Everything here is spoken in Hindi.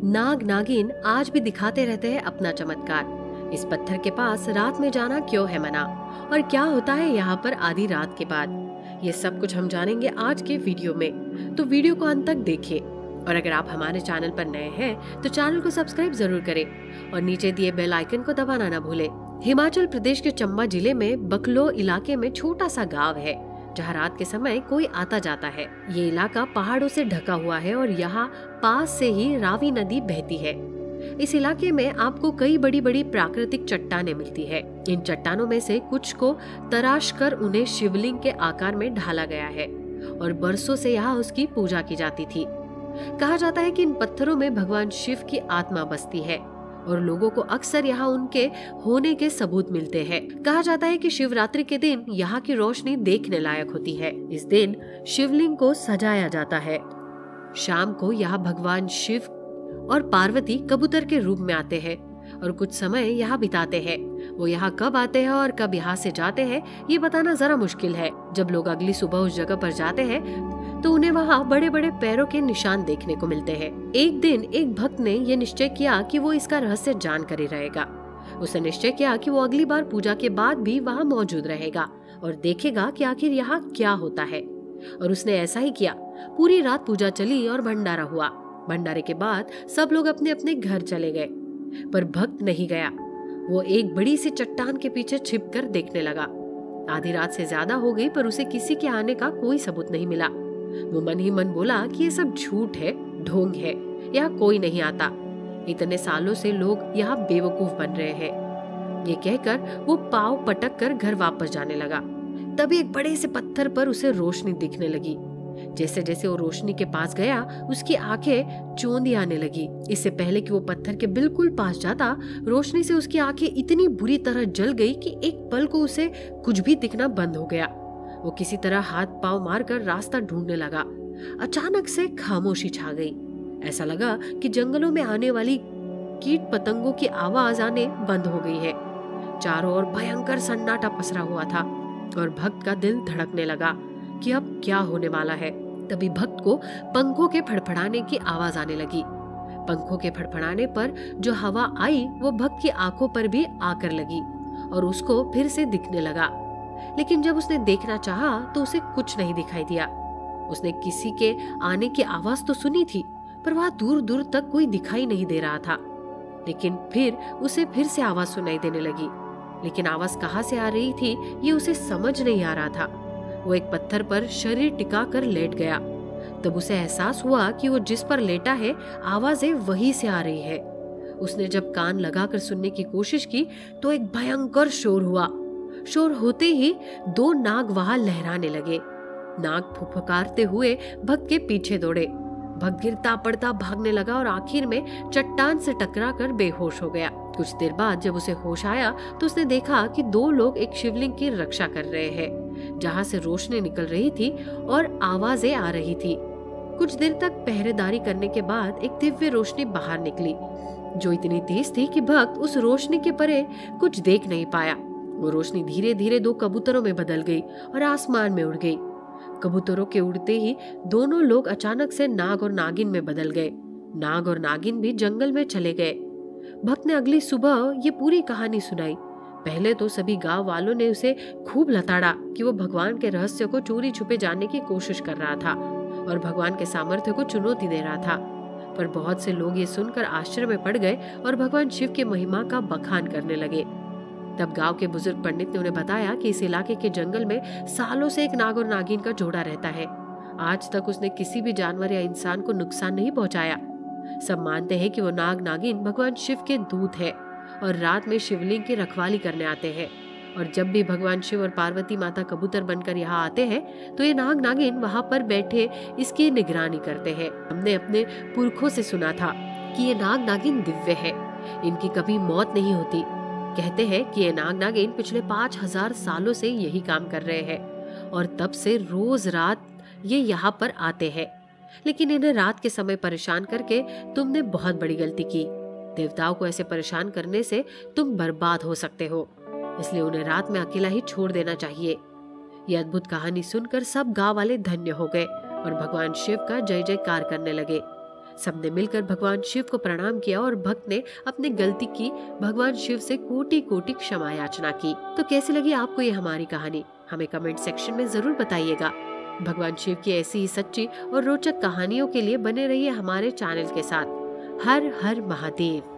नाग नागिन आज भी दिखाते रहते हैं अपना चमत्कार। इस पत्थर के पास रात में जाना क्यों है मना, और क्या होता है यहाँ पर आधी रात के बाद, ये सब कुछ हम जानेंगे आज के वीडियो में। तो वीडियो को अंत तक देखिए, और अगर आप हमारे चैनल पर नए हैं तो चैनल को सब्सक्राइब जरूर करें और नीचे दिए बेल आइकन को दबाना न भूलें। हिमाचल प्रदेश के चंबा जिले में बकलो इलाके में छोटा सा गाँव है जहाँ रात के समय कोई आता जाता है। ये इलाका पहाड़ों से ढका हुआ है और यहाँ पास से ही रावी नदी बहती है। इस इलाके में आपको कई बड़ी बड़ी प्राकृतिक चट्टानें मिलती है। इन चट्टानों में से कुछ को तराश कर उन्हें शिवलिंग के आकार में ढाला गया है और बरसों से यहाँ उसकी पूजा की जाती थी। कहा जाता है कि इन पत्थरों में भगवान शिव की आत्मा बसती है और लोगों को अक्सर यहाँ उनके होने के सबूत मिलते हैं। कहा जाता है कि शिवरात्रि के दिन यहाँ की रोशनी देखने लायक होती है। इस दिन शिवलिंग को सजाया जाता है। शाम को यहाँ भगवान शिव और पार्वती कबूतर के रूप में आते हैं और कुछ समय यहाँ बिताते हैं। वो यहाँ कब आते हैं और कब यहाँ से जाते हैं ये बताना जरा मुश्किल है। जब लोग अगली सुबह उस जगह पर जाते हैं तो उन्हें वहाँ बड़े बड़े पैरों के निशान देखने को मिलते हैं। एक दिन एक भक्त ने ये निश्चय किया कि वो इसका रहस्य जानकर ही रहेगा। उसने निश्चय किया कि वो अगली बार पूजा के बाद भी वहाँ मौजूद रहेगा और देखेगा कि आखिर यहाँ क्या होता है। और उसने ऐसा ही किया। पूरी रात पूजा चली और भंडारा हुआ। भंडारे के बाद सब लोग अपने अपने घर चले गए, पर भक्त नहीं गया। वो एक बड़ी सी चट्टान के पीछे छिपकर देखने लगा। आधी रात से ज्यादा हो गई पर उसे किसी के आने का कोई सबूत नहीं मिला। वो मन ही मन बोला कि ये सब झूठ है, ढोंग है, यहाँ कोई नहीं आता। इतने सालों से लोग यहाँ बेवकूफ बन रहे हैं। ये कहकर वो पाँव पटक कर घर वापस जाने लगा। तभी एक बड़े से पत्थर पर उसे रोशनी दिखने लगी। जैसे जैसे वो रोशनी के पास गया उसकी आंखें चौंधी आने लगी। इससे पहले कि वो पत्थर के बिल्कुल पास जाता, रोशनी से उसकी आंखें इतनी बुरी तरह जल गई कि एक पल को उसे कुछ भी दिखना बंद हो गया। वो किसी तरह हाथ पांव मारकर रास्ता ढूंढने लगा। अचानक से खामोशी छा गई। ऐसा लगा कि जंगलों में आने वाली कीट पतंगों की आवाज आने बंद हो गई है। चारों ओर भयंकर सन्नाटा पसरा हुआ था और भक्त का दिल धड़कने लगा कि अब क्या होने वाला है। तभी भक्त को पंखों के फड़फड़ाने की आवाज आने लगी। पंखों के फड़फड़ाने पर जो हवा आई वो भक्त की आंखों पर भी आकर लगी और उसको फिर से दिखने लगा। लेकिन जब उसने देखना चाहा तो उसे कुछ नहीं दिखाई दिया। उसने किसी के आने की आवाज तो सुनी थी, पर वहां दूर दूर तक कोई दिखाई नहीं दे रहा था। लेकिन फिर उसे फिर से आवाज सुनाई देने लगी, लेकिन आवाज कहाँ से आ रही थी ये उसे समझ नहीं आ रहा था। वो एक पत्थर पर शरीर टिका कर लेट गया। तब उसे एहसास हुआ कि वो जिस पर लेटा है आवाजें वहीं से आ रही है। उसने जब कान लगाकर सुनने की कोशिश की तो एक भयंकर शोर हुआ। शोर होते ही दो नाग वहां लहराने लगे। नाग फुफकारते हुए भक्त के पीछे दौड़े। भक्त गिरता पड़ता भागने लगा और आखिर में चट्टान से टकराकर बेहोश हो गया। कुछ देर बाद जब उसे होश आया तो उसने देखा कि दो लोग एक शिवलिंग की रक्षा कर रहे हैं, जहां से रोशनी निकल रही थी और आवाजें आ रही थी। कुछ देर तक पहरेदारी करने के बाद एक दिव्य रोशनी बाहर निकली, जो इतनी तेज थी कि भक्त उस रोशनी के परे कुछ देख नहीं पाया। वो रोशनी धीरे धीरे दो कबूतरों में बदल गई और आसमान में उड़ गई। कबूतरों के उड़ते ही दोनों लोग अचानक से नाग और नागिन में बदल गए। नाग और नागिन भी जंगल में चले गए। भक्त ने अगली सुबह ये पूरी कहानी सुनाई। पहले तो सभी गांव वालों ने उसे खूब लताड़ा कि वो भगवान के रहस्य को चोरी छुपे जानने की कोशिश कर रहा था और भगवान के सामर्थ्य को चुनौती दे रहा था। पर बहुत से लोग ये सुनकर आश्चर्य में पड़ गए और भगवान शिव के महिमा का बखान करने लगे। तब गांव के बुजुर्ग पंडित ने उन्हें बताया कि इस इलाके के जंगल में सालों से एक नाग और नागिन का जोड़ा रहता है। आज तक उसने किसी भी जानवर या इंसान को नुकसान नहीं पहुंचाया। सब मानते हैं कि वो नाग नागिन भगवान शिव के दूत है और रात में शिवलिंग की रखवाली करने आते हैं। और जब भी भगवान शिव और पार्वती माता कबूतर बनकर यहाँ आते हैं तो ये नाग नागिन वहाँ पर बैठे इसकी निगरानी करते हैं। हमने अपने पुरखों से सुना था कि ये नाग नागिन दिव्य है, इनकी कभी मौत नहीं होती। कहते हैं कि ये नाग नागिन पिछले 5000 सालों से यही काम कर रहे हैं और तब से रोज रात ये यहाँ पर आते हैं। लेकिन इन्हें रात के समय परेशान करके तुमने बहुत बड़ी गलती की। देवताओं को ऐसे परेशान करने से तुम बर्बाद हो सकते हो, इसलिए उन्हें रात में अकेला ही छोड़ देना चाहिए। ये अद्भुत कहानी सुनकर सब गांव वाले धन्य हो गए और भगवान शिव का जय जयकार करने लगे। सबने मिलकर भगवान शिव को प्रणाम किया और भक्त ने अपनी गलती की भगवान शिव से कोटि कोटि क्षमा याचना की। तो कैसी लगी आपको ये हमारी कहानी, हमें कमेंट सेक्शन में जरूर बताइएगा। भगवान शिव की ऐसी ही सच्ची और रोचक कहानियों के लिए बने रहिए हमारे चैनल के साथ। हर हर महादेव।